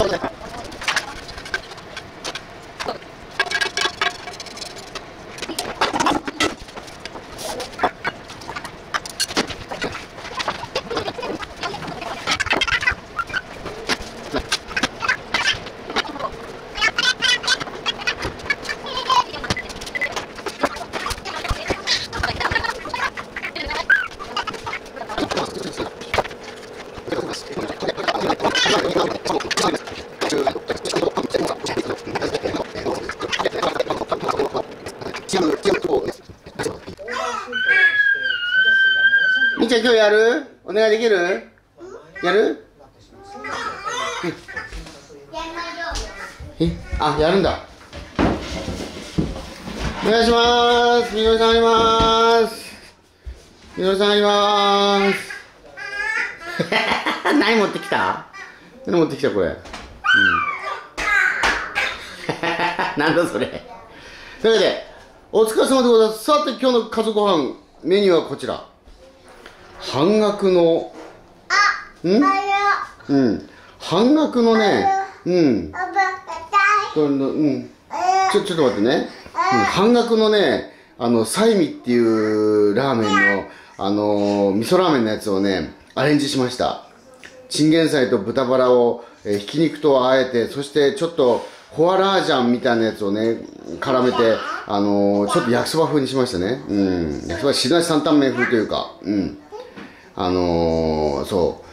みーちゃん、今日やる？お願いできる？やる？あ、やるんだ。お願いします。みのりさんあります。みのりさんあります。何持ってきた？何持ってきたこれ。なんだそれ。というわけで、お疲れ様でございます。さて、今日の家族ご飯、メニューはこちら。半額の、半額のね、ちょっと待ってね。半額のね、サイミっていうラーメンの、味噌ラーメンのやつをね、アレンジしました。チンゲン菜と豚バラを、ひき肉とあえて、そしてちょっと、フォアラージャンみたいなやつをね、絡めて、ちょっと焼きそば風にしましたね。焼きそば、汁なし担々麺風というか、そう、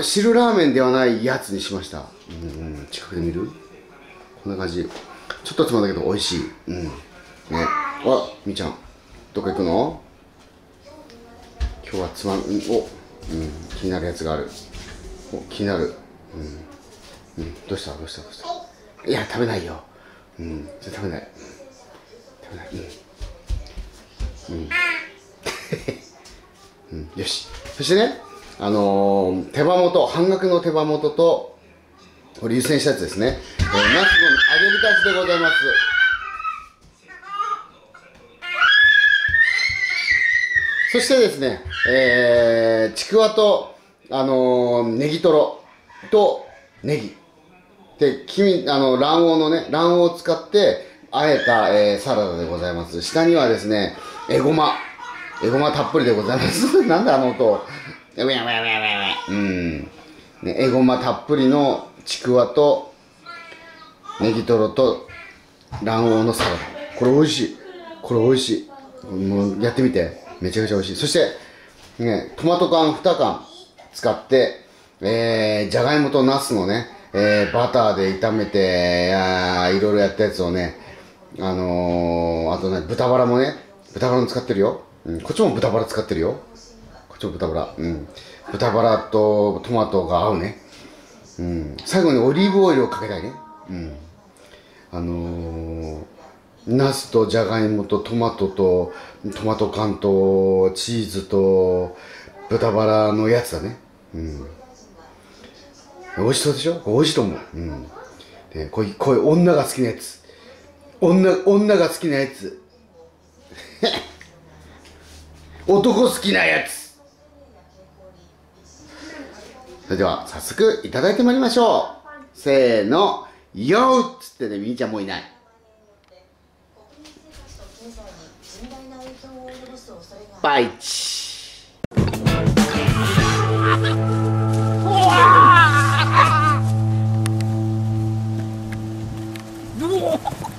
汁ラーメンではないやつにしました。近くで見る？こんな感じ。ちょっとつまんだけど美味しい。ね。みーちゃん、どっか行くの？今日は気になるやつがある。気になる。どうした？いや、食べないよ。食べない。よし。そしてね、手羽元、半額の手羽元と、これ湯煎したやつですね。ナスの揚げ浸しでございます。そしてですね、ちくわと、ネギトロとネギ。で、卵黄を使って、あえた、サラダでございます。下にはですね、エゴマたっぷりでございます。なんだあの音。エゴマたっぷりのちくわと、ネギトロと、卵黄のサラダ。これ美味しい。もうやってみて。めちゃくちゃ美味しい。そして、ね、トマト缶2缶使って、じゃがいもとナスのね、バターで炒めて、いろいろやったやつをね、あとね、豚バラも使ってるよ。こっちも豚バラ使ってるよ。こっちも豚バラ。豚バラとトマトが合うね。最後にオリーブオイルをかけたいね。ナスとじゃがいもとトマト缶とチーズと豚バラのやつだね。美味しそうでしょ？美味しいと思う。で、こういう女が好きなやつ。女が好きなやつ。男好きなやつ。それでは、早速いただいてまいりましょう。せーの、よーっつってね、みーちゃんもういない。バイチ。うわ